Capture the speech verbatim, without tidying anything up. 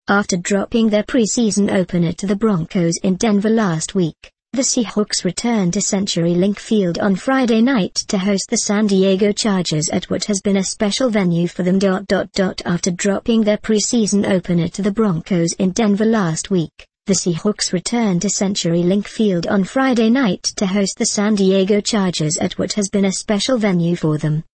After dropping their preseason opener to the Broncos in Denver last week, the Seahawks returned to CenturyLink Field on Friday night to host the San Diego Chargers at what has been a special venue for them. After dropping their preseason opener to the Broncos in Denver last week, the Seahawks returned to CenturyLink Field on Friday night to host the San Diego Chargers at what has been a special venue for them.